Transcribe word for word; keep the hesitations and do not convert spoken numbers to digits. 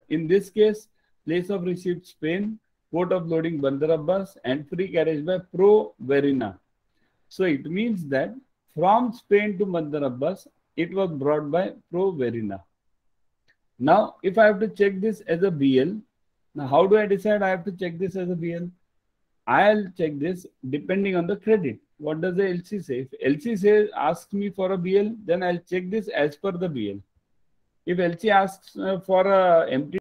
In this case, place of receipt Spain, port of loading Bandar Abbas, and free carriage by Pro Verina. So it means that from Spain to Bandar Abbas, it was brought by Pro Verina. Now, if I have to check this as a B L, now how do I decide I have to check this as a B L? I'll check this depending on the credit. What does the L C say? If L C says asks me for a B L, then I'll check this as per the B L. If L C asks uh, for a empty